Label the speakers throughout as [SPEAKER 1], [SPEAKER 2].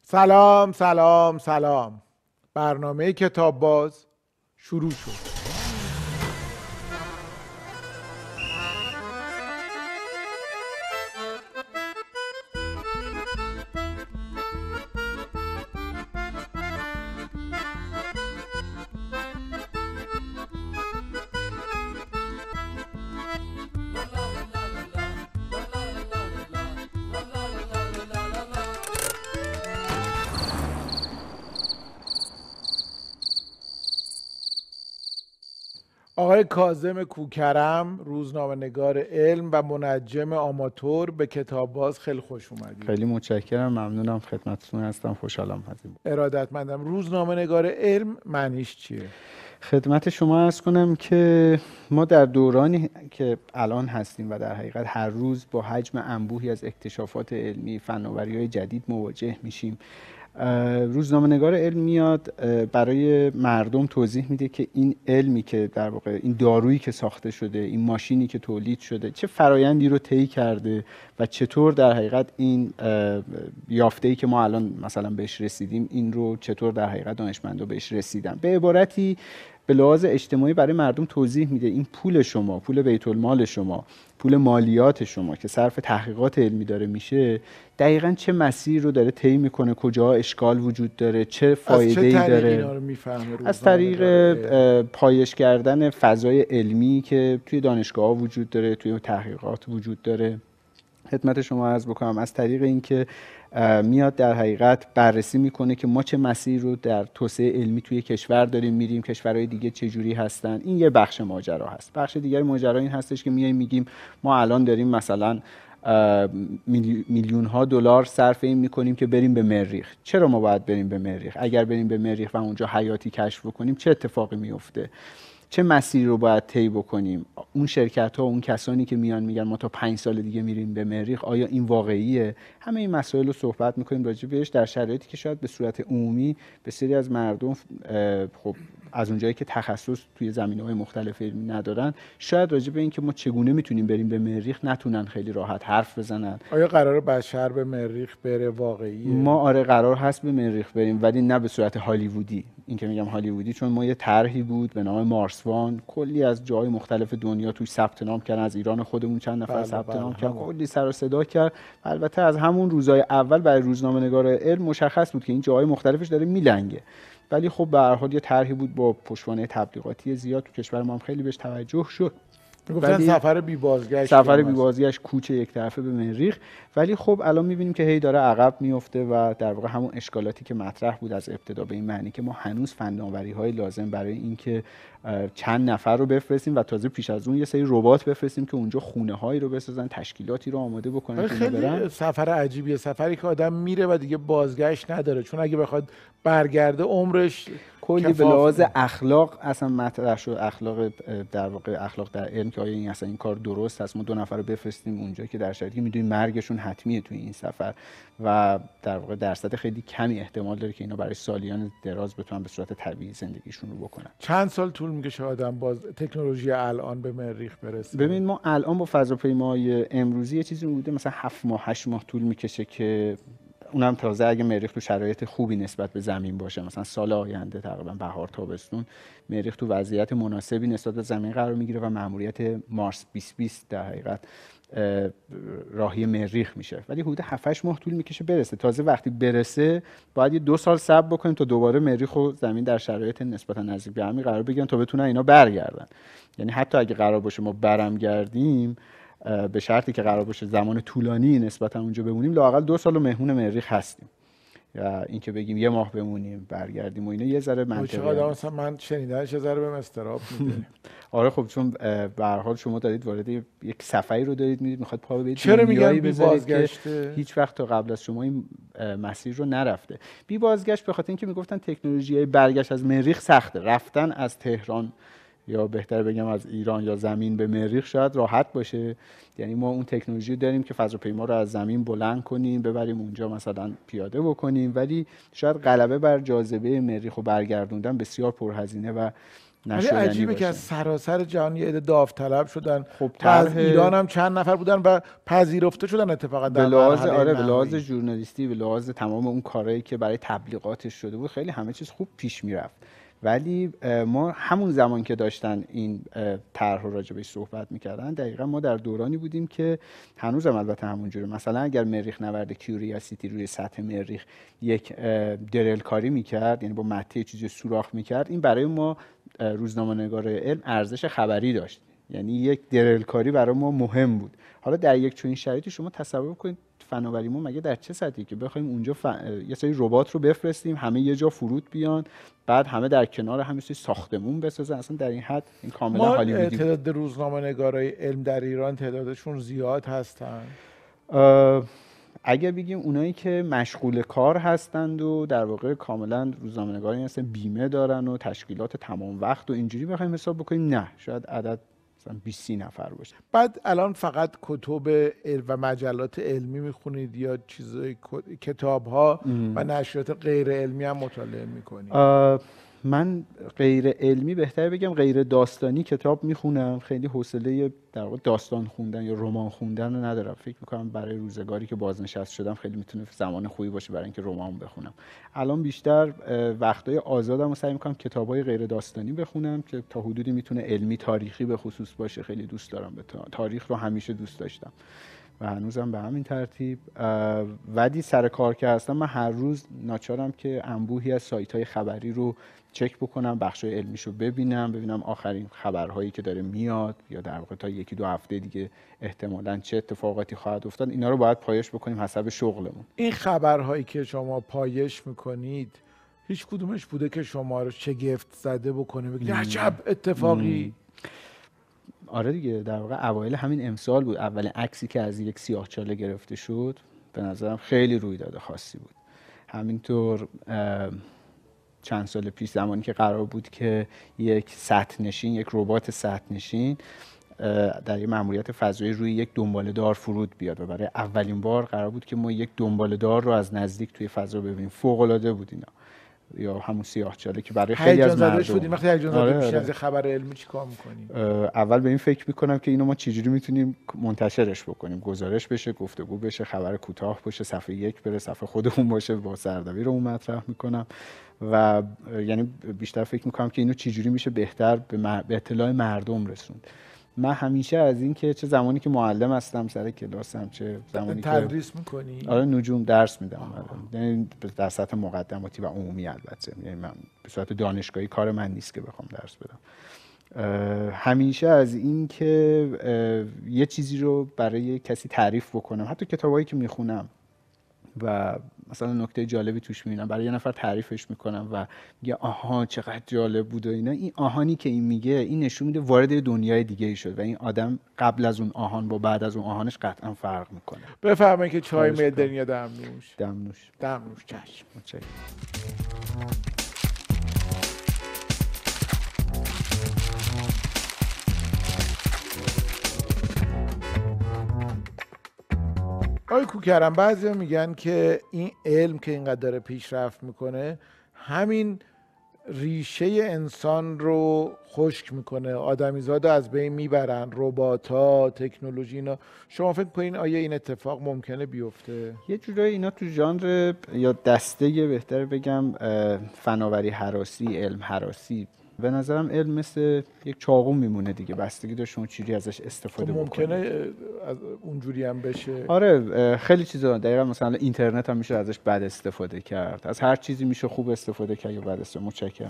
[SPEAKER 1] سلام سلام سلام. برنامه کتاب باز شروع شد. آقای کاظم کوکرم، روزنامه‌نگار علم و منجم آماتور، به کتاب باز خیلی خوش اومدید.
[SPEAKER 2] خیلی متشکرم، ممنونم، خدمتتون هستم، خوشحالم هستیم.
[SPEAKER 1] ارادتمندم. روزنامه‌نگار علم معنیش چیه؟
[SPEAKER 2] خدمت شما عرض کنم که ما در دورانی که الان هستیم و در حقیقت هر روز با حجم انبوهی از اکتشافات علمی، فناوری‌های جدید مواجه میشیم. روزنامه‌نگار علم میاد برای مردم توضیح میده که این علمی که در واقع این دارویی که ساخته شده، این ماشینی که تولید شده، چه فرایندی رو طی کرده و چطور در حقیقت این یافته‌ای که ما الان مثلا بهش رسیدیم، این رو چطور در حقیقت دانشمندا بهش رسیدن. به عبارتی به لحاظ اجتماعی برای مردم توضیح میده این پول شما، پول بیت المال شما، پول مالیات شما که صرف تحقیقات علمی داره میشه، دقیقاً چه مسیر رو داره طی میکنه، کجا اشکال وجود داره، چه فایده‌ای داره. از طریق پایش کردن فضای علمی که توی دانشگاه‌ها وجود داره، توی تحقیقات وجود داره. خدمت شما عرض بکنم از طریق اینکه میاد در حقیقت بررسی میکنه که ما چه مسیر رو در توسعه علمی توی کشور داریم میریم، کشورهای دیگه چه جوری هستن. این یه بخش ماجرا هست. بخش دیگر ماجرا این هستش که میگیم ما الان داریم مثلا میلیون ها دلار صرف این میکنیم که بریم به مریخ. چرا ما باید بریم به مریخ؟ اگر بریم به مریخ و اونجا حیاتی کشف بکنیم چه اتفاقی میفته؟ چه مسیری رو باید طی بکنیم؟ اون شرکت‌ها، اون کسانی که میان میگن ما تا 5 سال دیگه میریم به مریخ، آیا این واقعیه؟ همه این مسائل رو صحبت میکنیم راجع بهش در شرایطی که شاید به صورت عمومی بسیاری از مردم خب از اونجایی که تخصص توی زمینه‌های مختلف علمی ندارن، شاید راجع به این که ما چگونه میتونیم بریم به مریخ نتونن خیلی راحت حرف بزنن.
[SPEAKER 1] آیا قراره بشر به مریخ بره واقعیه؟
[SPEAKER 2] ما آره قرار هست به مریخ بریم، ولی نه به صورت هالیوودی. این که میگم هالیوودی چون ما یه طرحی بود به نام مارسوان، کلی از جای مختلف دنیا توش ثبت نام کردن، از ایران خودمون چند نفر ثبت نام کردن، کلی سر و صدا کرد. البته از همون روزهای اول برای روزنامه‌نگار علم مشخص بود که این جاهای مختلفش داره میلنگه، ولی خب به هر حال یه طرحی بود با پشتوانه تبلیغاتی زیاد، تو کشور ما هم خیلی بهش توجه شد.
[SPEAKER 1] گفتن سفر بی بازگشت،
[SPEAKER 2] سفر بی بازگشت، کوچه یک طرفه به مریخ. ولی خب الان می‌بینیم که هی داره عقب میفته و در واقع همون اشکالاتی که مطرح بود از ابتدا به این معنی که ما هنوز فناوری‌های لازم برای اینکه چند نفر رو بفرستیم و تازه پیش از اون یه سری ربات بفرستیم که اونجا خونه‌هایی رو بسازن، تشکیلاتی رو آماده بکنن که
[SPEAKER 1] خیلی سفر عجیبیه، سفری که آدم میره و دیگه بازگشت نداره، چون اگه بخواد برگرده عمرش
[SPEAKER 2] کلی به لحاظ اخلاق اصلا مطرح شد. اخلاق در واقع اخلاق در علم که آیا این اصلا این کار درست است، ما 2 نفر رو بفرستیم اونجا که در شرایطی که میدونیم مرگشون حتمیه توی این سفر و در واقع درصد خیلی کمی احتمال داره که اینا برای سالیان دراز بتونن به صورت طبیعی زندگیشون رو بکنن.
[SPEAKER 1] چند سال طول میکشه آدم باز تکنولوژی الان به مریخ برسه؟
[SPEAKER 2] ببین ما الان با فضاپیمای امروزی یه چیزی بوده مثلا 7 ماه 8 ماه طول میکشه که اونم تازه اگه مریخ تو شرایط خوبی نسبت به زمین باشه، مثلا سال آینده تقریبا بهار تابستون مریخ تو وضعیت مناسبی نسبت به زمین قرار میگیره و مأموریت مارس 2020 در حقیقت راهی مریخ میشه، ولی حدود 7-8 ماه طول میکشه برسه. تازه وقتی برسه باید یه 2 سال صبر بکنیم تا دوباره مریخ و زمین در شرایط نسبتا نزدیک به هم قرار بگیرن تا بتونن اینا برگردن. یعنی حتی اگه قرار باشه ما برگردیم به شرطی که قرار باشه زمان طولانی نسبتا اونجا بمونیم، لااقل 2 سال مهمون مریخ هستیم. یا اینکه بگیم یه ماه بمونیم برگردیم و اینا یه ذره منطقیه.
[SPEAKER 1] مثلا من شنیدنش یه ذره بهم استراب میده.
[SPEAKER 2] آره خب چون به هر حال شما دارید وارد یک سفری رو دارید میرید، میخواد پا بذارید
[SPEAKER 1] چرا میگن بی بازگشت؟
[SPEAKER 2] هیچ وقت تا قبل از شما این مسیر رو نرفته. بی بازگشت به خاطر اینکه میگفتن تکنولوژی برگشت از مریخ سخته، رفتن از تهران یا بهتر بگم از ایران یا زمین به مریخ شاید راحت باشه. یعنی ما اون تکنولوژی داریم که فضاپیما رو از زمین بلند کنیم ببریم اونجا مثلا پیاده بکنیم، ولی شاید غلبه بر جاذبه مریخ رو برگردوندن بسیار پرهزینه و
[SPEAKER 1] ولی
[SPEAKER 2] نشدنی
[SPEAKER 1] عجیبه که
[SPEAKER 2] باشه.
[SPEAKER 1] از سراسر جهان یه عده داوطلب شدن.
[SPEAKER 2] خب
[SPEAKER 1] از ایران هم چند نفر بودن و پذیرفته شدن اتفاقا در مرحله
[SPEAKER 2] به
[SPEAKER 1] نهایی.
[SPEAKER 2] لحاظ ژورنالیستی، به لحاظ تمام اون کارهایی که برای تبلیغاتش شده بود، خیلی همه چیز خوب پیش میرفت. ولی ما همون زمان که داشتن این طرح رو راجع بهش صحبت میکردن، دقیقا ما در دورانی بودیم که هنوزم البته همونجوره. مثلا اگر مریخ نورد کیوریاسیتی روی سطح مریخ یک درل کاری میکرد، یعنی با مته چیزی سوراخ میکرد، این برای ما روزنامه‌نگار علم ارزش خبری داشت. یعنی یک درل کاری برای ما مهم بود. حالا در یک چنین شرایطی شما تصور کنید فناوری ما مگه در چه سطحی که بخوایم اونجا یه سری ربات رو بفرستیم همه یه جا فرود بیان، بعد همه در کنار همه سری ساختمون بسازن. اصلا در این حد این کاملا هالیوودی.
[SPEAKER 1] تعداد روزنامه‌نگارای علم در ایران تعدادشون زیاد هستن.
[SPEAKER 2] اگر بگیم اونایی که مشغول کار هستند و در واقع کاملا روزنامه‌نگاری هستن، بیمه دارن و تشکیلات تمام وقت و اینجوری بخوایم حساب بکنیم، نه، شاید عدد 20-30 نفر باشه.
[SPEAKER 1] بعد الان فقط کتب و مجلات علمی میخونید یا چیزای کتاب‌ها و نشریات غیر علمی هم مطالعه میکنید؟
[SPEAKER 2] من غیر علمی، بهتر بگم غیر داستانی کتاب میخونم. خیلی حوصله در واقع داستان خوندن یا رمان خوندن رو ندارم. فکر میکنم برای روزگاری که بازنشسته شدم خیلی میتونه زمان خوبی باشه برای اینکه رمان بخونم. الان بیشتر وقتای آزادم رو سعی میکنم کتابای غیر داستانی بخونم که تا حدودی میتونه علمی تاریخی به خصوص باشه. خیلی دوست دارم، به تاریخ رو همیشه دوست داشتم و هنوزم به همین ترتیب. ولی سر کار که هستم من هر روز ناچارم که انبوهی از سایت‌های خبری رو چک بکنم، بخشای علمیشو ببینم آخرین خبرهایی که داره میاد یا در واقع تا 1-2 هفته دیگه احتمالاً چه اتفاقاتی خواهد افتاد. اینا رو باید پایش بکنیم حسب شغلمون.
[SPEAKER 1] این خبرهایی که شما پایش میکنید هیچ کدومش بوده که شما رو شگفت زده بکنه، بگید عجب اتفاقی؟
[SPEAKER 2] آره دیگه، در واقع اوایل همین امسال بود اولین عکسی که از یک سیاه‌چاله گرفته شد. به نظرم خیلی رویداد خاصی بود. همینطور چند سال پیش زمانی که قرار بود که یک سطح نشین، یک ربات سطح نشین در یک مأموریت فضایی روی یک دنباله‌دار فرود بیاد و برای اولین بار قرار بود که ما یک دنباله‌دار رو از نزدیک توی فضا ببینیم. فوق‌العاده بود اینا. یا همون سیاه‌چاله که برای خیلی از مردم.
[SPEAKER 1] وقتی هیجان زده میشی از خبر علمی چیکار می‌کنی؟
[SPEAKER 2] اول به این فکر می‌کنم که اینو ما چجوری میتونیم منتشرش بکنیم، گزارش بشه، گفتگو بشه، خبر کوتاه باشه، صفحه 1 بره، صفحه خودمون باشه، با سردبیر رو مطرح می‌کنم و یعنی بیشتر فکر می‌کنم که اینو چجوری میشه بهتر به اطلاع مردم رسوند. من همیشه از این که چه زمانی که معلم هستم سر کلاسم، چه زمانی که
[SPEAKER 1] تدریس می‌کنی؟
[SPEAKER 2] آره، نجوم درس میدم. یعنی در سطح مقدماتی و عمومی البته. یعنی من به صورت دانشگاهی کار من نیست که بخوام درس بدم. همیشه از این که یه چیزی رو برای کسی تعریف بکنم، حتی کتابایی که میخونم و مثلا نکته جالبی توش میبینم، برای یه نفر تعریفش میکنم و میگه آها چقدر جالب بود و اینا، این آهانی که این میگه این نشون میده وارد دنیای دیگه ای شد و این آدم قبل از اون آهان با بعد از اون آهانش قطعا فرق میکنه.
[SPEAKER 1] بفرمایید که چای میدن یا دمنوش؟ دمنوش. چشم.
[SPEAKER 2] متشکرم.
[SPEAKER 1] آقای کوکرم، بعضیا میگن که این علم که اینقدر داره پیشرفت میکنه همین ریشه انسان رو خشک میکنه، آدمیزاد رو از بین میبرن، ربات‌ها، تکنولوژی اینا. شما فکر کنین آیا این اتفاق ممکنه بیفته؟
[SPEAKER 2] یه جورایی اینا تو ژانر یا دسته بهتر بگم فناوری هراسی، علم هراسی. به نظرم علم مثل یک چاقو میمونه دیگه، بستگی داره شما چجوری ازش استفاده بکنید.
[SPEAKER 1] ممکنه از اونجوری هم بشه؟
[SPEAKER 2] آره، خیلی چیزا دقیقاً مثلا اینترنت هم میشه ازش بد استفاده کرد، از هر چیزی میشه خوب استفاده کرد یا بد استفاده. متشکرم.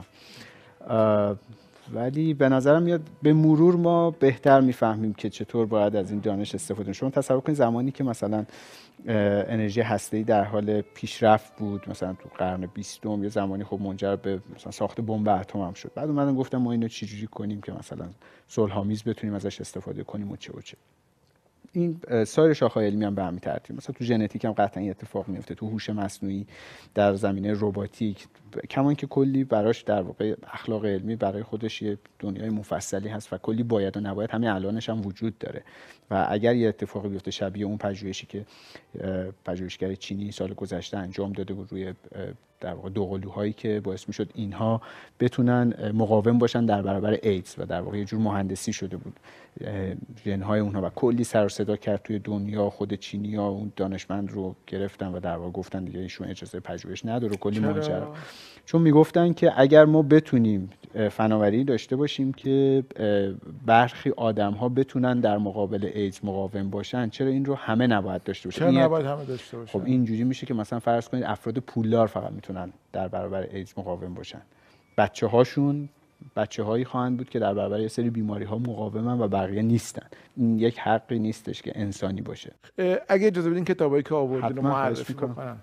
[SPEAKER 2] ولی به نظرم میاد به مرور ما بهتر میفهمیم که چطور باید از این دانش استفاده کنیم. شما تصور کنید زمانی که مثلا انرژی هسته‌ای در حال پیشرفت بود، مثلا تو قرن 20، یه زمانی خب منجر به مثلا ساخت بمب اتم هم شد. بعد اومدن گفتم ما اینو چجوری کنیم که مثلا صلح‌آمیز بتونیم ازش استفاده کنیم و چه. این سایر شاخه‌های علمی هم به همین ترتیب. مثلا تو ژنتیک هم قطعا این اتفاق میفته، تو هوش مصنوعی، در زمینه رباتیک، کمان که کلی براش در واقع اخلاق علمی برای خودش یه دنیای مفصلی هست و کلی باید و نباید همین الانش هم وجود داره و اگر یه اتفاقی بیفته شبیه اون پژوهشی که پژوهشگر چینی سال گذشته انجام داده بود روی در واقع دوقلوهایی که باعث میشد اینها بتونن مقاوم باشن در برابر ایدز و در واقع یه جور مهندسی شده بود ژن‌های اونها و کلی سر و صدا کرد توی دنیا. خود چینی‌ها اون دانشمند رو گرفتن و در واقع گفتن دیگه ایشون اجازه پژوهش نداره، کلی ماجرا. چون میگفتن که اگر ما بتونیم فناوری داشته باشیم که برخی آدم‌ها بتونن در مقابل ایدز مقاوم باشن، چرا این رو همه نباید داشته باشن؟
[SPEAKER 1] چرا نباید همه داشته باشن؟
[SPEAKER 2] خب اینجوری میشه که مثلا فرض کنید افراد پولدار فقط میتونن در برابر ایدز مقاوم باشن، بچه‌هایی خواهند بود که در برابر یه سری بیماری‌ها مقاومن و بقیه نیستن. این یک حقی نیستش که انسانی باشه.
[SPEAKER 1] اگه اجازه بدین کتابایی که آوردین رو معرفی کنم.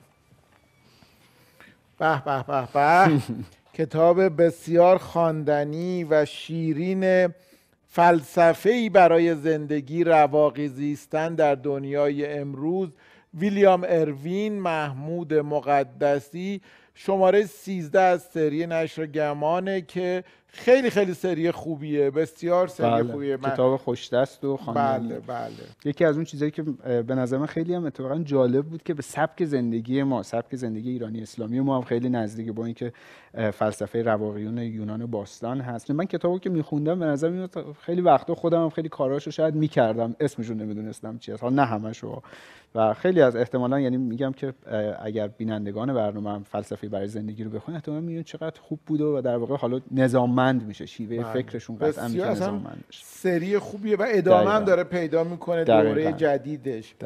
[SPEAKER 1] به به به به کتاب بسیار خواندنی و شیرین فلسفه‌ای برای زندگی رواقی زیستن در دنیای امروز، ویلیام اروین، محمود مقدسی، شماره 13 از سری نشر گمانه که خیلی خیلی سری خوبیه، بسیار سری خوبیه.
[SPEAKER 2] کتاب خوش‌دست و خواندنی.
[SPEAKER 1] بله.
[SPEAKER 2] یکی از اون چیزایی که به نظر من خیلی هم اتفاقا جالب بود که به سبک زندگی ما، سبک زندگی ایرانی اسلامی ما هم خیلی نزدیکه، با اینکه فلسفه رواقیون یونان باستان هست. من کتابو که می‌خوندم به نظر میاد خیلی وقتا خودم هم خیلی کاراشو شاید می‌کردم، اسمشو نمیدونستم چی هست، نه همشو. و خیلی از احتمالاً، یعنی میگم که اگر بینندگان برنامه هم فلسفه برای زندگی رو بخونن احتمالاً می‌بینن چقدر خوب بوده و در واقع حالا نظاممند میشه، شیوه فکرشون قطعا میشه نظاممند بشه.
[SPEAKER 1] سری خوبیه و ادامه هم داره پیدا میکنه. دوره جدیدش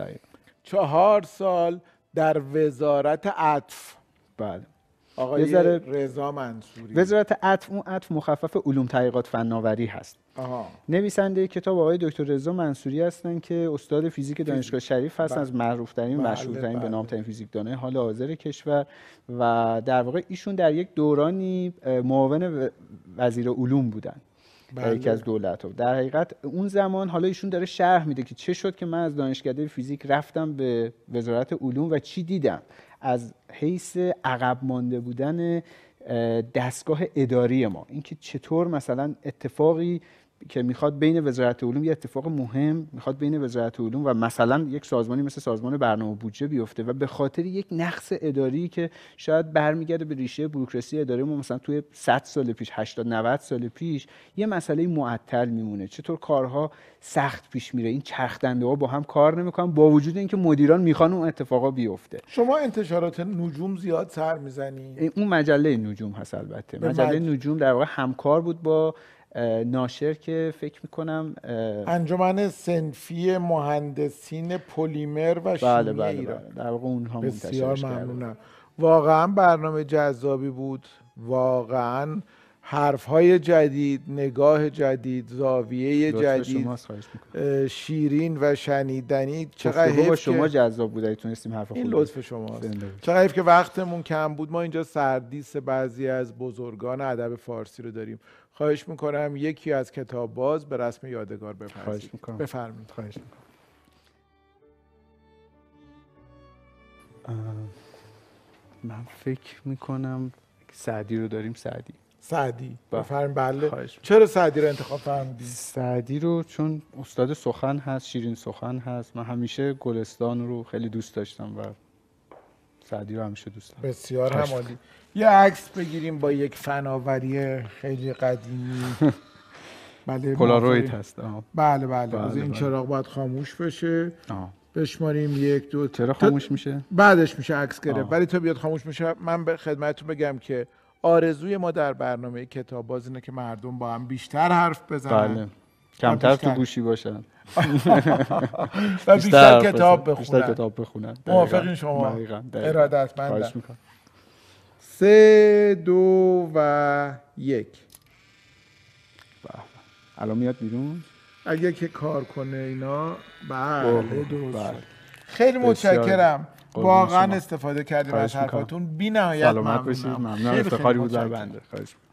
[SPEAKER 1] 4 سال در وزارت عطف.
[SPEAKER 2] بله.
[SPEAKER 1] آقای رضا منصوری.
[SPEAKER 2] وزارت عطف، اون عطف مخفف علوم تحقیقات فناوری هست. نویسنده کتاب آقای دکتر رضا منصوری هستن که استاد فیزیک دانشگاه شریف هستن، از معروف‌ترین و مشهورترین به نام‌ترین فیزیکدانای حال حاضر کشور و در واقع ایشون در یک دورانی معاون وزیر علوم بودن. یکی از دولت‌ها. در حقیقت اون زمان حالا ایشون داره شرح میده که چه شد که من از دانشکده فیزیک رفتم به وزارت علوم و چی دیدم از حیث عقب مانده بودن دستگاه اداری ما، اینکه چطور مثلا اتفاقی که میخواد بین وزارت علوم، یه اتفاق مهم میخواد بین وزارت علوم و مثلا یک سازمانی مثل سازمان برنامه و بودجه بیفته و به خاطر یک نقص اداری که شاید برمیگرده به ریشه بوروکراسی اداری ما مثلا توی 100 سال پیش، 80 90 سال پیش، یه مسئله معطل میمونه. چطور کارها سخت پیش میره، این چرخدنده‌ها با هم کار نمیکنن با وجود اینکه مدیران میخوان اون اتفاقا بیفته.
[SPEAKER 1] شما انتشارات نجوم زیاد سر میزنی؟
[SPEAKER 2] اون مجله نجوم هست البته. مجله نجوم در واقع همکار بود با ناشر که فکر میکنم
[SPEAKER 1] انجمن صنفی مهندسین پلیمر و شیمی ایران.
[SPEAKER 2] در واقع اونها
[SPEAKER 1] بسیار ممنونم. واقعا برنامه جذابی بود، واقعا حرفهای جدید، نگاه جدید، زاویه جدید، شیرین و شنیدنی. چقدر حیف
[SPEAKER 2] با شما جذاب بود تونستیم حرف
[SPEAKER 1] این لطف شماست. چقدر حیف که وقتمون کم بود. ما اینجا سردیس بعضی از بزرگان ادب فارسی رو داریم. خواهش میکنم یکی از کتاب باز به رسم یادگار بپرسید. بفرمایید.
[SPEAKER 2] خواهش میکنم. من فکر میکنم سعدی رو داریم. سعدی
[SPEAKER 1] بفرمایید. بله. چرا سعدی رو انتخاب فرمودید؟
[SPEAKER 2] سعدی رو چون استاد سخن هست، شیرین سخن هست. من همیشه گلستان رو خیلی دوست داشتم و سعدی رو همیشه دوست دارم.
[SPEAKER 1] بسیار هم عالی. یه عکس بگیریم با یک فناوری خیلی قدیمی.
[SPEAKER 2] بله، پولاروید هست.
[SPEAKER 1] بله. از این چراغ باید خاموش بشه. بشماریم 1 2.
[SPEAKER 2] چرا خاموش میشه؟
[SPEAKER 1] بعدش میشه عکس گرفت. ولی تا بیاد خاموش میشه، من به خدمتتون بگم که آرزوی ما در برنامه کتاب باز اینه که مردم با هم بیشتر حرف بزنن.
[SPEAKER 2] بله. کمتر تو گوشی باشن.
[SPEAKER 1] و بیشتر کتاب
[SPEAKER 2] بخونن.
[SPEAKER 1] موافقین شما؟ ارادتمندم. 3 2 و 1.
[SPEAKER 2] الان میاد بیرون.
[SPEAKER 1] اگه که کار کنه اینا. بله درست. خیلی متشکرم. واقعا استفاده کردیم از حرفاتون. بی‌نهایت ممنونم.
[SPEAKER 2] سلامت باشید. ممنون. افتخاری بود برای بنده. خواهش می‌کنم.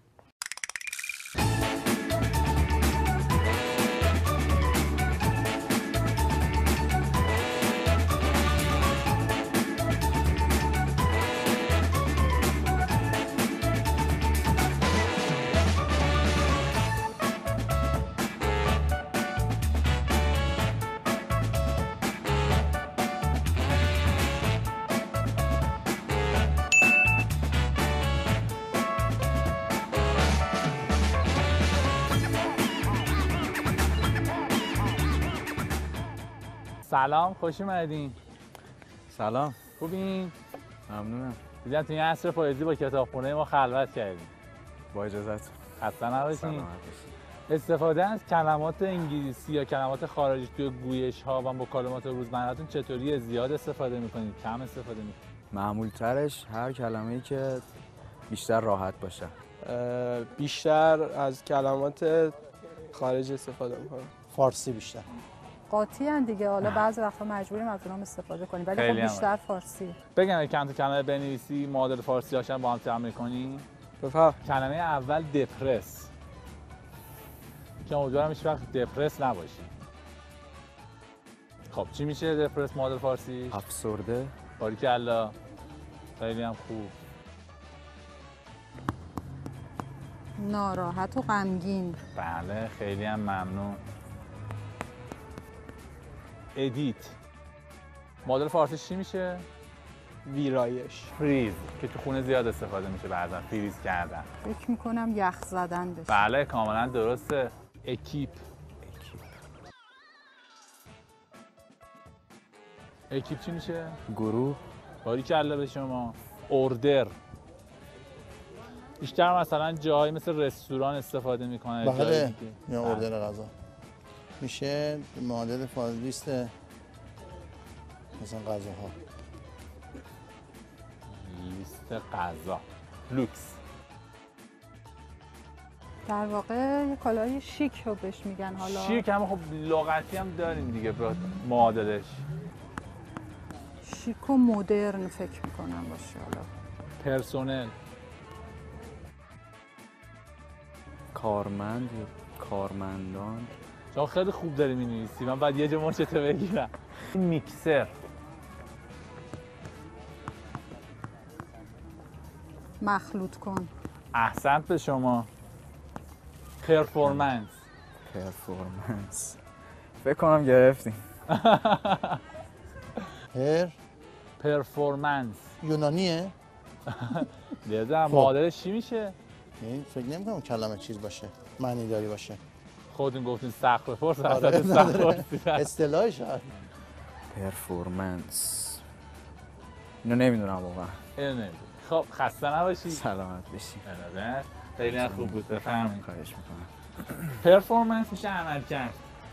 [SPEAKER 3] سلام، خوش اومدین.
[SPEAKER 4] سلام.
[SPEAKER 3] خوبین؟
[SPEAKER 4] ممنونم.
[SPEAKER 3] دیدم تو این عصر پاییزی با کتابخونه ما خلوت کردیم.
[SPEAKER 4] با اجازهتون.
[SPEAKER 3] خسته نباشین.
[SPEAKER 4] سلامت باشید.
[SPEAKER 3] استفاده از کلمات انگلیسی یا کلمات خارجی توی گویش ها و مکالمات روزمره‌تون چطوریه؟ زیاد استفاده میکنید؟ کم استفاده میکنید؟
[SPEAKER 4] معمول ترش هر کلمه‌ای که بیشتر راحت باشه.
[SPEAKER 5] بیشتر از کلمات خارج استفاده میکنم.
[SPEAKER 6] فارسی بیشتر.
[SPEAKER 7] قاطی ان دیگه، حالا بعضی وقتا مجبوریم از اونام استفاده کنیم ولی خب بیشتر فارسی.
[SPEAKER 3] بگم چند تا کلمه بنویسی معادل فارسی هاشن با هم تمرین کنی.
[SPEAKER 5] بفهم.
[SPEAKER 3] کلمه اول دپرس، که امیدوارم هیچ وقت دپرس نباشی. خب چی میشه دپرس معادل فارسی؟
[SPEAKER 4] افسرده.
[SPEAKER 3] باریکلا، خیلی هم خوب.
[SPEAKER 7] ناراحت و غمگین.
[SPEAKER 3] بله، خیلی هم ممنون. ادیت معادل فارسیش چی میشه؟
[SPEAKER 5] ویرایش.
[SPEAKER 3] فریز، که تو خونه زیاد استفاده میشه بعضا، فریز کردن.
[SPEAKER 7] فکر میکنم یخ زدن بشه.
[SPEAKER 3] بله کاملا درسته. اکیپ. اکیپ چی میشه؟
[SPEAKER 4] گروه.
[SPEAKER 3] باریکلا به شما. اوردر، بیشتر مثلا جایی مثل رستوران استفاده میکنه.
[SPEAKER 6] بله، یا اوردر غذا میشه معادل لیست مثلا غذاها.
[SPEAKER 3] لیست غذا. لوکس.
[SPEAKER 7] در واقع یه کالای شیک رو بهش میگن. حالا
[SPEAKER 3] شیک هم خب لغتی هم داریم دیگه با معادلش.
[SPEAKER 7] شیک و مدرن فکر میکنم باشه. حالا
[SPEAKER 3] پرسونل.
[SPEAKER 4] کارمند یا کارمندان.
[SPEAKER 3] شما خیلی خوب داری می‌نویسی، من بعد یه جا مچتو بگیرم. میکسر.
[SPEAKER 7] مخلوط کن.
[SPEAKER 3] احسنت به شما. پرفورمنس.
[SPEAKER 4] پرفورمنس. فکر کنم گرفتیم.
[SPEAKER 3] پرفورمنس
[SPEAKER 6] یونانیه؟
[SPEAKER 3] لیزم معادلش چی میشه؟
[SPEAKER 6] این فکر نمی‌کنم کلمه چیز باشه، معنی داری باشه.
[SPEAKER 3] خودتون گفتین سقف فرس،
[SPEAKER 6] آره،
[SPEAKER 3] سقف
[SPEAKER 6] اصطلاحش
[SPEAKER 4] پرفورمنس. اینو نمیدونم واقعا.
[SPEAKER 3] اینو نمیدونم. خب خسته نباشی.
[SPEAKER 4] سلامت باشی.
[SPEAKER 3] خیلی هم خوب بود. بفرمایید.
[SPEAKER 4] خواهش میکنم.
[SPEAKER 3] پرفورمنس میشه عمل کرد.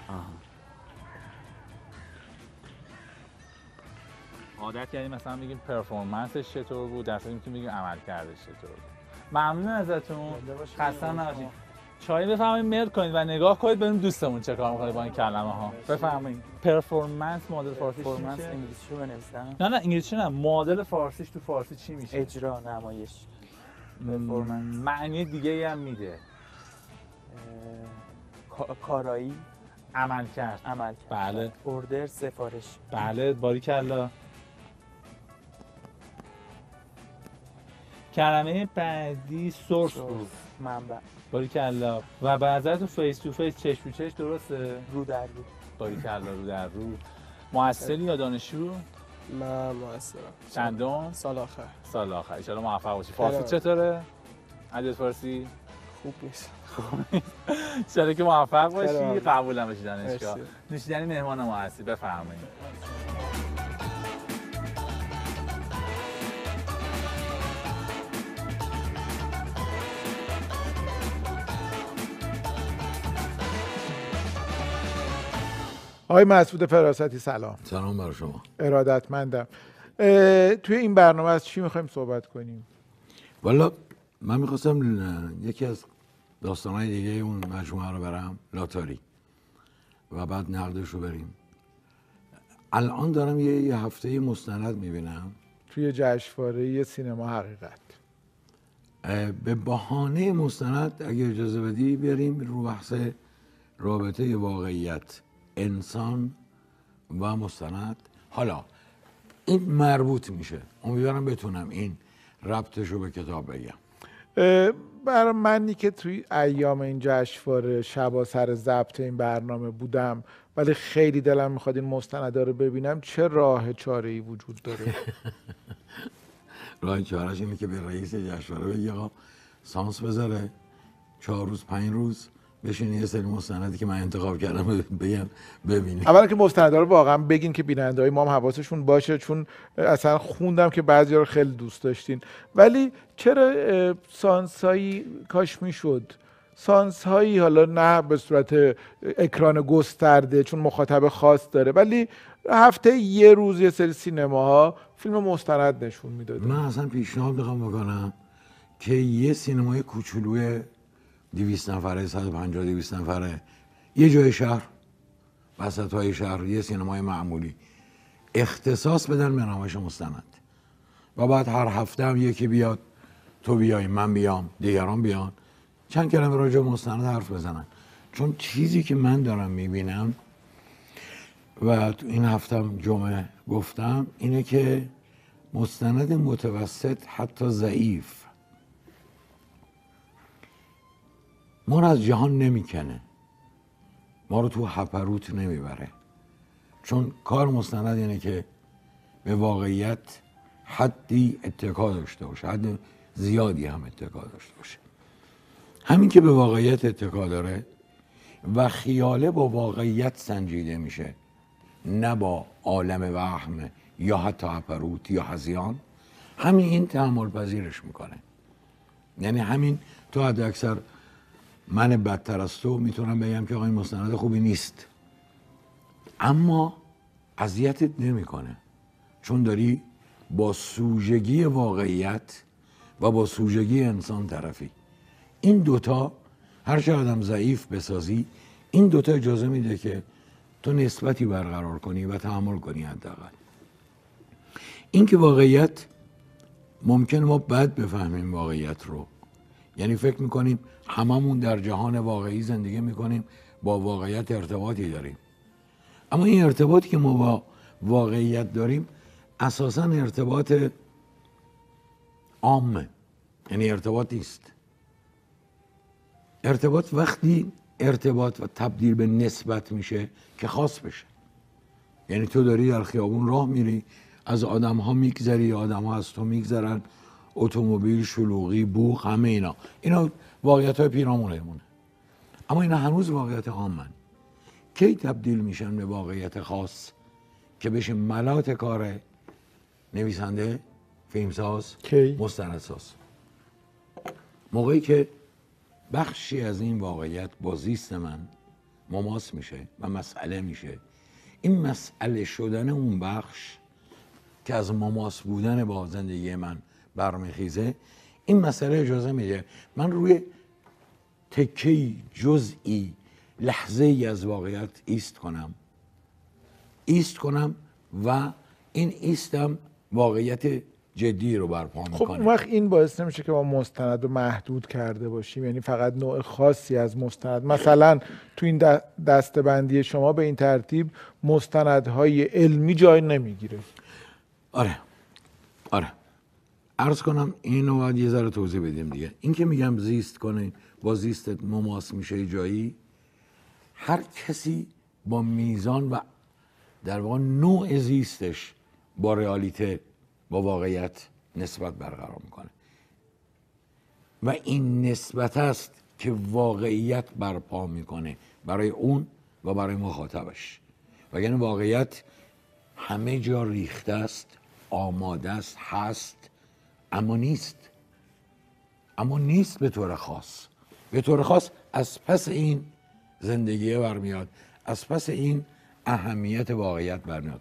[SPEAKER 3] عادت کردیم مثلا میگیم پرفورمنسش چطور بود، در صورتی که میگیم عمل کردش چطور بود. ممنون ازتون. خسته نباشید. چای بفرمایید مرد کنید و نگاه کنید ببینیم دوستمون چه کار می‌کنه با این کلمه ها. بفرمایید. پرفورمنس معادل فارسیش چی میشه؟
[SPEAKER 8] انگلیسیشو بنویسم.
[SPEAKER 3] نه انگلیسی نه، معادل فارسیش تو فارسی چی میشه؟
[SPEAKER 8] اجرا، نمایش.
[SPEAKER 3] معنی دیگه ای هم میده.
[SPEAKER 8] کارایی.
[SPEAKER 3] عمل کرد. بله.
[SPEAKER 8] اوردر، سفارش.
[SPEAKER 3] بله باریکلا. کلمه بعدی سورس بود.
[SPEAKER 8] منبع.
[SPEAKER 3] باریکلا. و بعضی تو فیس تو فیس، چشم تو چشم، درسته؟
[SPEAKER 8] رو در رو.
[SPEAKER 3] باریکلا، رو در رو. مؤثری یا دانشجو؟
[SPEAKER 5] من مؤثرم.
[SPEAKER 3] چندم؟
[SPEAKER 5] سال آخر.
[SPEAKER 3] سال آخر. ان شاءالله موفق باشی. فارسی چطوره؟ ادبیات فارسی
[SPEAKER 5] خوب نیست.
[SPEAKER 3] ان که موفق باشی. قبولم بشی دانشگاه. نوشیدنی مهمان ما هستی، بفرمایید.
[SPEAKER 1] آقای مسعود فراستی سلام.
[SPEAKER 9] سلام بر شما.
[SPEAKER 1] ارادتمندم. توی این برنامه از چی میخوایم صحبت کنیم؟
[SPEAKER 9] والا من میخواستم یکی از داستانهای دیگه اون مجموعه رو برم لاتاری و بعد نقدش رو بریم. الان دارم یه هفته مستند میبینم
[SPEAKER 1] توی جشنواره سینما حقیقت.
[SPEAKER 9] به بهانه مستند اگه اجازه بدی بریم رو بحث رابطه واقعیت انسان و مستند. حالا این مربوط میشه، امیدوارم بتونم این ربطش رو به کتاب بگم.
[SPEAKER 1] برای منی که توی ایام این جشنواره شبا سر ضبط این برنامه بودم ولی خیلی دلم میخواد این مستندا رو ببینم، چه راه چاره‌ای وجود داره؟
[SPEAKER 9] راه چاره‌اش اینه که به رئیس جشنواره بگی آقا سانس بذاره 4 روز 5 روز بشین یه سری مستندی که من انتخاب کردم بگم ببینید.
[SPEAKER 1] اولا که مستندا رو واقعا بگین که بیننده‌های ما هم حواسشون باشه، چون اصلا خوندم که بعضیا رو خیلی دوست داشتین. ولی چرا سانسایی کاش میشد سانسهایی، حالا نه به صورت اکران گسترده چون مخاطب خاص داره، ولی هفته یه روز یه سری سینماها فیلم مستند نشون میداد.
[SPEAKER 9] من اصلا پیشنهاد میخوام بکنم که یه سینمای کوچولوی 200 نفره 150 200 نفره یه جای شهر، وسطای شهر، یه سینمای معمولی اختصاص بدن به نمایش مستند و بعد هر هفته هم یکی بیاد، تو بیای، من بیام، دیگران بیان، چند کلمه راجع به مستند حرف بزنن. چون چیزی که من دارم میبینم و تو این هفتم جمعه گفتم اینه که مستند متوسط حتی ضعیف ما رو از جهان نمیکنه، ما رو تو هپروت نمیبره. چون کار مستند اینه که به واقعیت حدی اتکا داشته باشه، حد زیادی هم اتکا داشته باشه. همین که به واقعیت اتکا داره و خیاله با واقعیت سنجیده میشه، نه با عالم وهم یا حتی هپروت یا هذیان، همین این تحمل پذیرش میکنه. یعنی همین تو حد اکثر من بدتر از تو میتونم بگم که آقا این مستند خوبی نیست، اما اذیتت نمیکنه، چون داری با سوژگی واقعیت و با سوژگی انسان طرفی. این دوتا هر چقدر هم ضعیف بسازی، این دوتا اجازه میده که تو نسبتی برقرار کنی و تحمل کنی. حداقل این که واقعیت ممکنه ما بد بفهمیم واقعیت رو، یعنی فکر میکنیم هممون در جهان واقعی زندگی میکنیم، با واقعیت ارتباطی داریم، اما این ارتباطی که ما با واقعیت داریم اساساً ارتباط عامه، یعنی ارتباط نیست. ارتباط وقتی ارتباط و تبدیل به نسبت میشه که خاص بشه. یعنی تو داری در خیابون راه میری، از آدم ها میگذری، آدم ها از تو میگذرن، اتومبیل، شلوغی، بوق، همه اینا واقعیت های پیرامونمونه، اما اینا هنوز واقعیت عامن. کی تبدیل میشن به واقعیت خاص که بشه ملات کار نویسنده، فیلمساز، مستندساز؟ موقعی که بخشی از این واقعیت با زیست من مماس میشه و مسئله میشه. این مسئله شدن اون بخش که از مماس بودن با زندگی من برمیخیزه، این مسئله اجازه میده من روی تکه‌ای، جزئی، لحظه ای از واقعیت ایست کنم و این ایستم واقعیت جدی رو برپا میکنه.
[SPEAKER 1] خب اون وقت این باعث نمیشه که ما مستند رو محدود کرده باشیم، یعنی فقط نوع خاصی از مستند، مثلا تو این دسته‌بندی شما به این ترتیب مستندهای علمی جای نمیگیره؟
[SPEAKER 9] آره عرض کنم اینو باید یه ذره توضیح بدیم دیگه. این که میگم زیست کنه، با زیستت مماس میشه جایی، هر کسی با میزان و در واقع نوع زیستش با رئالیته، با واقعیت نسبت برقرار میکنه و این نسبت است که واقعیت برپا میکنه برای اون و برای مخاطبش. وگرنه واقعیت همه جا ریخته است، آماده است، هست، اما نیست به طور خاص. به طور خاص از پس این زندگی برمیاد، از پس این اهمیت واقعیت برمیاد.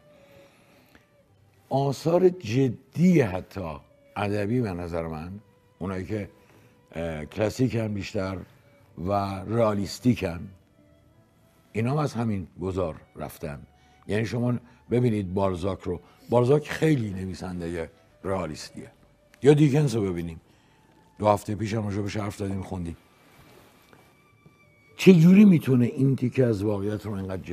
[SPEAKER 9] آثار جدی حتی ادبی به نظر من، اونایی که کلاسیکن بیشتر و رئالیستیکن، اینا هم از همین گذار رفتن. یعنی شما ببینید بالزاک رو، بالزاک خیلی نویسنده رئالیستیه، یا دیکنز رو ببینیم، 2 هفته پیش هم راجع بهش حرف زدیم، خوندیم. چجوری میتونه این تیکه از واقعیت رو اینقدر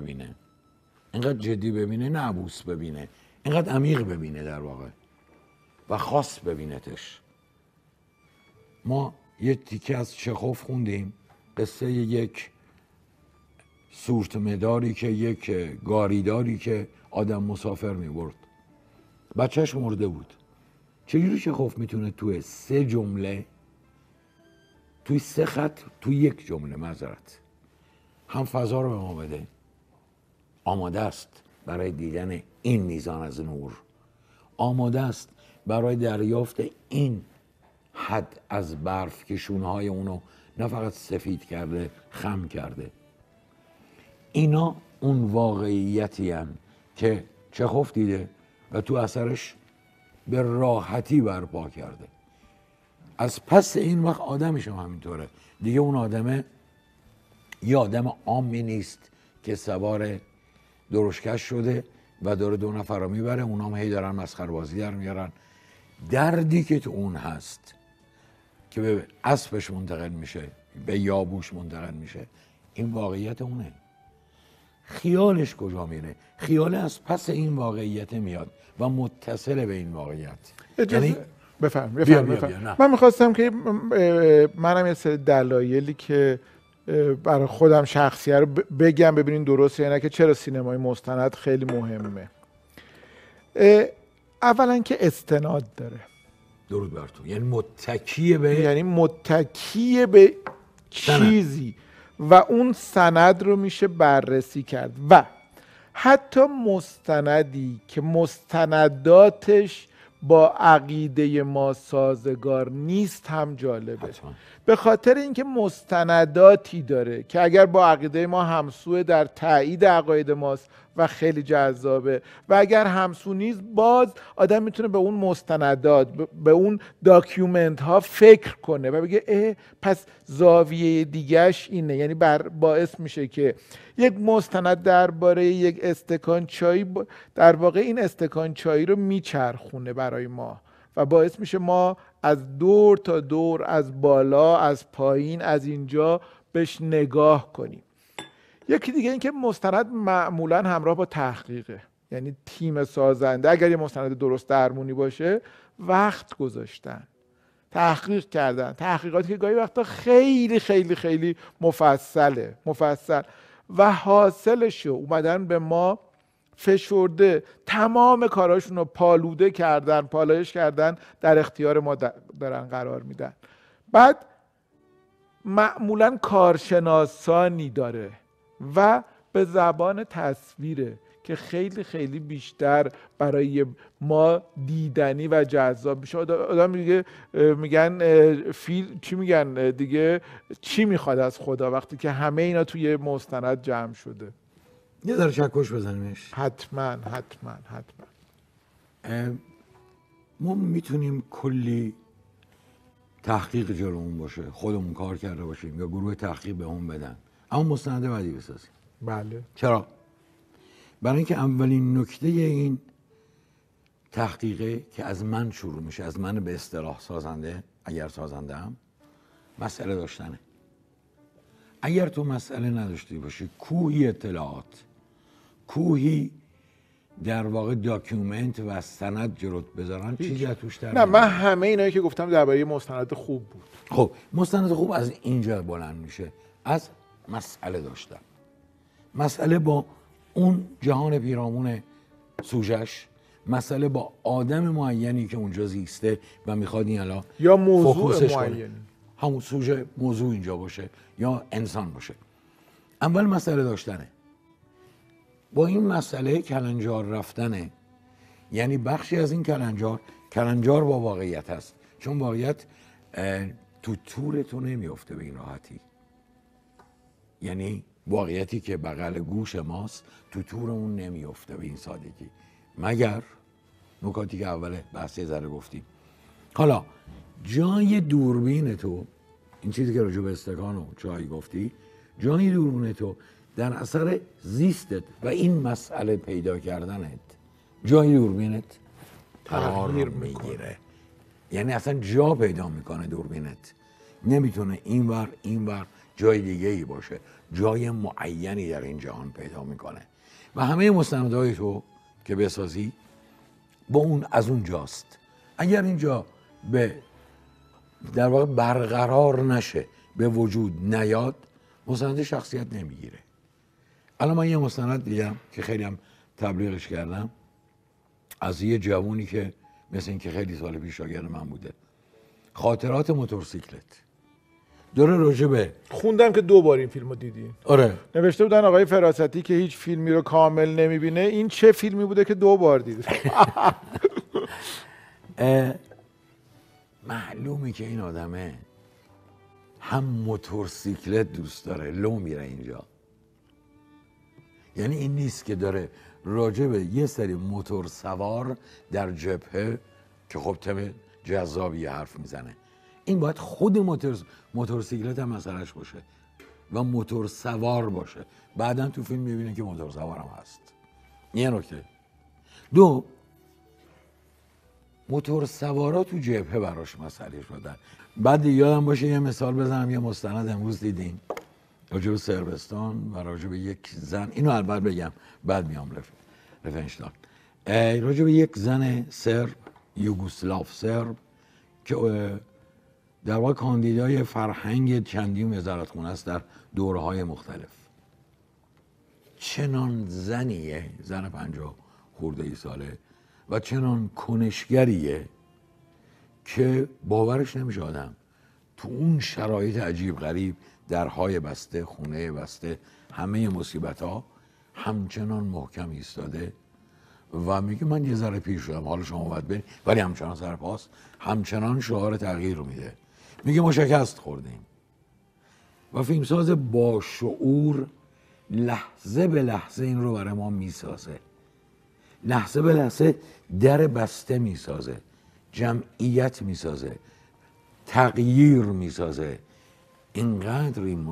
[SPEAKER 9] جدی ببینه، نه عبوس ببینه، اینقدر عمیق ببینه در واقع و خاص ببینتش. ما یه تیکه از چخوف خوندیم، قصه یک سورتمه‌داری که یک گاریداری که آدم مسافر میبرد، بچهش مرده بود. چجوری چخوف میتونه توی 3 جمله توی 3 خط توی یک جمله معذرت هم فضا رو به ما بده، آماده است برای دیدن این میزان از نور، آماده است برای دریافت این حد از برف که شونه‌های اونو نه فقط سفید کرده، خم کرده. اینا اون واقعیتی هن که چخوف دیده و تو اثرش به راحتی برپا کرده. از پس این وقت آدمش هم همینطوره دیگه. اون آدمه یه آدم عامی نیست که سوار درشکش شده و داره 2 نفر رو میبره، اونا هم هی دارن مسخره‌بازی در میارن. دردی که تو اون هست که به اسبش منتقل میشه، به یابوش منتقل میشه، این واقعیت اونه. خیالش کجا میره؟ خیال از پس این واقعیت میاد و متصل به این واقعیت.
[SPEAKER 1] یعنی بفرم. من میخواستم که منم یه سری دلایلی که برای خودم شخصیه رو بگم ببینین درسته یا نه که چرا سینمای مستند خیلی مهمه. اولا که استناد داره.
[SPEAKER 9] درود بر تو. یعنی
[SPEAKER 1] متکیه به چیزی و اون سند رو میشه بررسی کرد و حتی مستندی که مستنداتش با عقیده ما سازگار نیست هم جالبه. به خاطر اینکه مستنداتی داره که اگر با عقیده ما همسوه در تایید عقاید ماست و خیلی جذابه و اگر همسو نیست باز آدم میتونه به اون مستندات به اون داکیومنت ها فکر کنه و بگه پس زاویه دیگهش اینه. یعنی باعث میشه که یک مستند درباره یک استکان چای در واقع این استکان چای رو میچرخونه برای ما و باعث میشه ما از دور تا دور، از بالا، از پایین، از اینجا بهش نگاه کنیم. یکی دیگه این که مستند معمولا همراه با تحقیقه. یعنی تیم سازنده اگر یه مستند درست درمونی باشه وقت گذاشتن، تحقیق کردن، تحقیقاتی که گاهی وقتا خیلی خیلی خیلی مفصل و حاصلشو اومدن به ما فشرده، تمام کاراشون رو پالوده کردن، پالایش کردن، در اختیار ما دارن قرار میدن. بعد معمولا کارشناسانی داره و به زبان تصویره که خیلی خیلی بیشتر برای ما دیدنی و جذاب میشه. آدم میگن چی میگن دیگه، چی میخواد از خدا وقتی که همه اینا توی مستند جمع شده.
[SPEAKER 9] یه ذره چکش بزنیمش.
[SPEAKER 1] حتما.
[SPEAKER 9] ما میتونیم کلی تحقیق جلومون باشه، خودمون کار کرده باشیم یا گروه تحقیق به اون بدن، اما مستند بعدی بسازیم.
[SPEAKER 1] بله.
[SPEAKER 9] چرا؟ برای اینکه اولین نکته این تحقیقه که از من شروع میشه، از من به اصطلاح سازنده، اگر سازنده هم، مسئله داشتنه. اگر تو مسئله نداشتی باشی، کوهی اطلاعات، کوهی در واقع داکیومنت و سند جلوت بذارن، چیزی از توش در
[SPEAKER 1] نه. من همه اینایی که گفتم درباره مستند خوب بود.
[SPEAKER 9] خب مستند خوب از اینجا بلند میشه، از مسئله داشتن. مسئله با اون جهان پیرامون سوژش، مسئله با آدم معینی که اونجا زیسته و میخواد این الان
[SPEAKER 1] یا موضوع معینی،
[SPEAKER 9] همون سوژه موضوع اینجا باشه یا انسان باشه. اول مسئله داشتنه. با این مسئله کلنجار رفتنه. یعنی بخشی از این کلنجار با واقعیت هست، چون واقعیت تو تور تو نمیفته به این راحتی. یعنی واقعیتی که بغل گوش ماست تو تور اون نمیفته به این سادگی، مگر نکاتی که اول بحث ذره گفتیم. حالا جای دوربین تو، این چیزی که راجع به استکان و چای گفتی، جای دوربین تو در اثر زیستت و این مسئله پیدا کردنت، جای دوربینت قرار میگیره. یعنی اصلا جا پیدا میکنه دوربینت، نمیتونه اینور جای دیگه ای باشه، جای معینی در این جهان پیدا میکنه. و همه مستندهای تو که بسازی با اون از اونجاست. اگر اینجا به در واقع برقرار نشه، به وجود نیاد، مستند شخصیت نمیگیره. الان من یه مستند دیدم که خیلی هم تبلیغش کردم، از یه جوونی که مثل این که خیلی سال پیش شاگرد من بوده، خاطرات موتورسیکلت. داره راجع به
[SPEAKER 1] خوندم که 2 بار این فیلمو دیدی.
[SPEAKER 9] آره
[SPEAKER 1] نوشته بودن آقای فراستی که هیچ فیلمی رو کامل نمیبینه، این چه فیلمی بوده که 2 بار دیده؟
[SPEAKER 9] معلومه که این آدمه هم موتورسیکلت دوست داره، لو میره اینجا. یعنی این نیست که داره راجع به یه سری موتور سوار در جبهه که خب تم جذابی حرف میزنه. این باید خود موتورسیکلت هم مسئلهش باشه و موتور سوار باشه. بعداً تو فیلم میبینه که موتور سوار هم هست. یه نکته. 2 موتور سوارا تو جبهه براش مسئله شدن. بعد یادم باشه یه مثال بزنم، یه مستند امروز دیدیم راجع به صربستان و راجع به یک زن، اینو اول بگم بعد میام رفنشتال، راجع به یک زن سرب، یوگسلاف سرب که در واقع کاندیدای فرهنگ چندین وزارتخونه است در دوره‌های مختلف. چنان زنیه، زن 50 خورده ای ساله و چنان کنشگریه که باورش نمیشه آدم تو اون شرایط عجیب غریب، درهای بسته، خونه بسته، همه مصیبت ها، همچنان محکم ایستاده و میگه من یه ذره پیر شدم، حالا شما باید برید، ولی همچنان سرپاست، همچنان شعار تغییر رو میده. میگه ما شکست خوردیم. و فیلمساز با شعور لحظه به لحظه این رو برای ما میسازه. لحظه به لحظه در بسته میسازه، جمعیت میسازه، تغییر میسازه. اینقدر این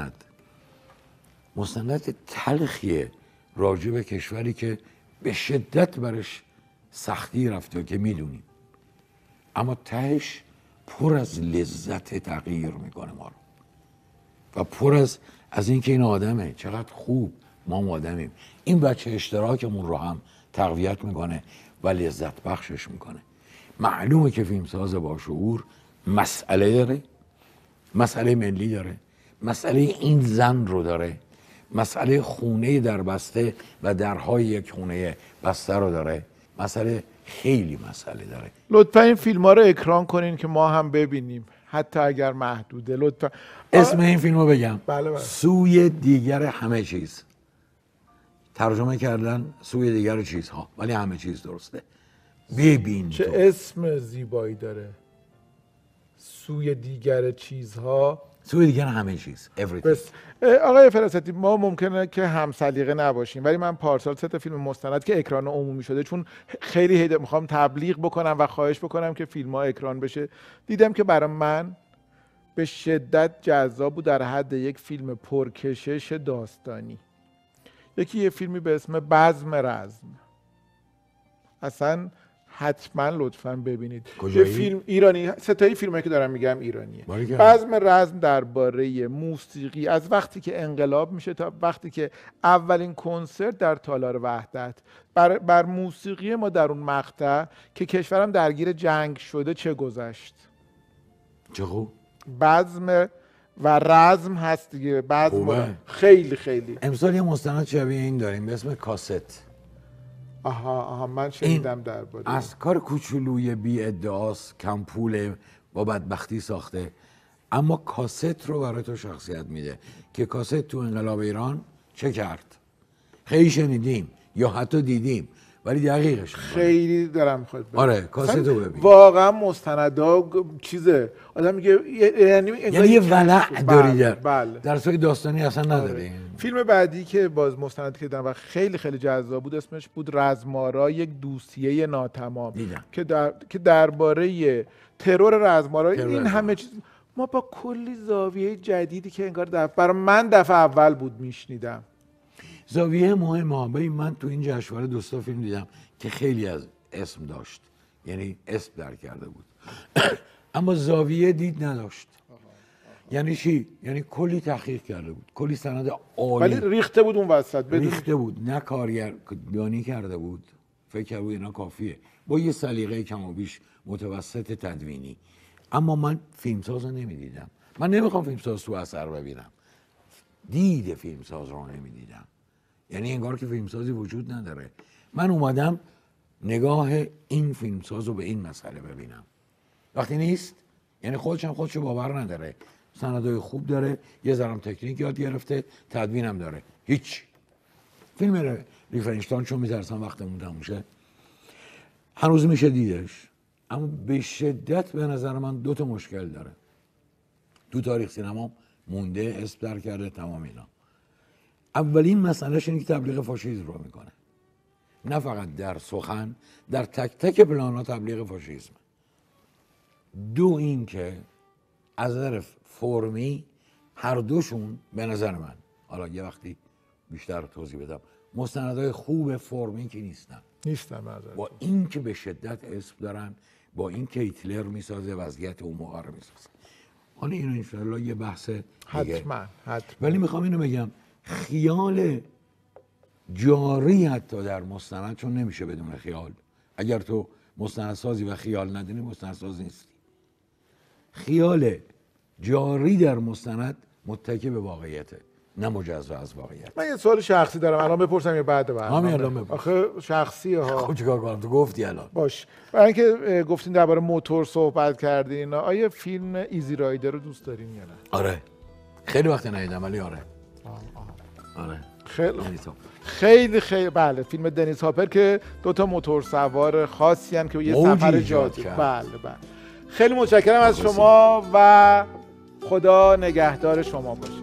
[SPEAKER 9] مستند تلخیه راجع به کشوری که به شدت برش سختی رفته که میدونیم، اما تهش پر از لذت تغییر میکنه ما رو و پر از اینکه این آدمه، چقدر خوب ما آدمیم. این بچه اشتراکمون رو هم تقویت میکنه و لذت بخشش میکنه. معلومه که فیلمساز با شعور مسئله داره، مسئله ملی داره، مسئله این زن رو داره، مسئله خونه در بسته و درهای یک خونه بسته رو داره، مسئله خیلی مسئله داره.
[SPEAKER 1] لطفا این فیلم ها رو اکران کنین که ما هم ببینیم، حتی اگر محدوده. لطفا
[SPEAKER 9] اسم این فیلم رو بگم.
[SPEAKER 1] بله.
[SPEAKER 9] سوی دیگر همه چیز. ترجمه کردن سوی دیگر چیزها، ولی همه چیز درسته. ببین
[SPEAKER 1] چه
[SPEAKER 9] تو.
[SPEAKER 1] اسم زیبایی داره، سوی دیگر چیزها،
[SPEAKER 9] سوی دیگر همه چیز.
[SPEAKER 1] بس. آقای فراستی، ما ممکنه که هم سلیقه نباشیم، ولی من پارسال 3 فیلم مستند که اکران عمومی شده، چون خیلی میخوام تبلیغ بکنم و خواهش بکنم که فیلم ها اکران بشه، دیدم که برای من به شدت جذاب بود در حد یک فیلم پرکشش داستانی. یه فیلمی به اسم بزم رزم، اصلا حتما لطفا ببینید. یه فیلم ایرانی، 3 فیلمی که دارم میگم ایرانیه. بزم رزم درباره موسیقی از وقتی که انقلاب میشه تا وقتی که اولین کنسرت در تالار وحدت بر موسیقی ما در اون مقطع که کشورم درگیر جنگ شده چه گذشت.
[SPEAKER 9] چه خوب.
[SPEAKER 1] بزم و رزم هست دیگه. بزم خیلی خیلی.
[SPEAKER 9] امسال یه مستند شبیه این داریم به اسم کاست.
[SPEAKER 1] آها من شنیدم درباره.
[SPEAKER 9] از کار کوچولوی بی ادعاست، کم پوله، با بدبختی ساخته، اما کاست رو برای تو شخصیت میده که کاست تو انقلاب ایران چه کرد. خیلی شنیدیم یا حتی دیدیم، ولی دقیقش
[SPEAKER 1] خیلی دارم میخواد.
[SPEAKER 9] آره کاست رو ببین.
[SPEAKER 1] واقعا مستندا چیزه، آدم میگه یعنی
[SPEAKER 9] یه ولع داری
[SPEAKER 1] بله.
[SPEAKER 9] در صورت داستانی اصلا نداره.
[SPEAKER 1] فیلم بعدی که باز مستند که دیدم و خیلی خیلی جذاب بود اسمش بود رزمارا، یک دوسیه ناتمام که درباره ترور رزمارا این همه چیز ما با کلی زاویه جدیدی که انگار برای من دفعه اول بود میشنیدم.
[SPEAKER 9] زاویه مهمه. من تو این جشنواره 2 فیلم دیدم که خیلی از اسم داشت، یعنی اسم در کرده بود اما زاویه دید نداشت. یعنی چی؟ یعنی کلی تحقیق کرده بود، کلی سند عالی،
[SPEAKER 1] ولی ریخته بود اون وسط.
[SPEAKER 9] ریخته بود، نه کارگردانی کرده بود، فکر کرده بود اینا کافیه، با یه سلیقه کم و بیش متوسط تدوینی. اما من فیلمساز رو نمیدیدم، من نمیخوام فیلمساز تو اثر ببینم، دید فیلمساز رو نمیدیدم. یعنی انگار که فیلمسازی وجود نداره. من اومدم نگاه این فیلمساز رو به این مسئله ببینم. وقتی نیست، یعنی خودشو باور نداره، سندهای خوب داره، یه ذرم تکنیک یاد گرفته، تدوینم داره. هیچ. فیلم ریفنشتاین چون میترسم وقتمون تموم شه، هنوز میشه دیدش، اما به شدت به نظر من 2 تا مشکل داره تو تاریخ سینما مونده، اسم در کرده، تمام اینا. اولین مسئلهش اینه که تبلیغ فاشیسم رو میکنه، نه فقط در سخن، در تک تک پلانا تبلیغ فاشیسم. 2 این که از نظر فرمی هر دوشون به نظر من، حالا یه وقتی بیشتر توضیح بدم، مستندهای خوب فرمی که نیستن با این که به شدت اسم دارن، با این که هیتلر میسازه وضعیت اون موقع رو میسازه. حالا اینو انشاءالله یه بحث دیگه.
[SPEAKER 1] حتما.
[SPEAKER 9] ولی میخوام اینو بگم، خیال جاری حتی در مستند، چون نمیشه بدون خیال. اگر تو مستندسازی و خیال نداری مستندساز نیستی. خیال جاری در مستند متکی به واقعیته، نه مجزا از واقعیت.
[SPEAKER 1] من یه سوال شخصی دارم، الان بپرسم یا بعد
[SPEAKER 9] همین الان بپرس.
[SPEAKER 1] آخه شخصیه ها.
[SPEAKER 9] خب چیکار کنم؟ تو گفتی الان.
[SPEAKER 1] باش. برای اینکه گفتین درباره موتور صحبت کردین، آیا فیلم ایزی رایدر رو دوست دارین یا نه؟
[SPEAKER 9] آره. خیلی وقت ندیدم ولی آره. آره.
[SPEAKER 1] خیلی بله، فیلم دنیس هاپر که 2 تا موتور سوار خاصی ان که یه سفر جادو. بله. خیلی متشکرم از شما و خدا نگهدار شما باشه.